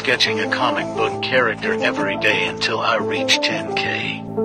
sketching a comic book character every day until I reach 10K.